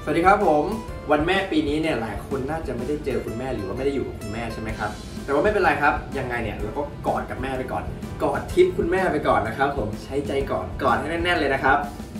สวัสดีครับผมวันแม่ปีนี้เนี่ยหลายคนน่าจะไม่ได้เจอคุณแม่หรือว่าไม่ได้อยู่กับคุณแม่ใช่ไหมครับแต่ว่าไม่เป็นไรครับยังไงเนี่ยเราก็กอดกับแม่ไปก่อนกอดทิปคุณแม่ไปก่อนนะครับผมใช้ใจกอดให้แน่นๆเลยนะครับ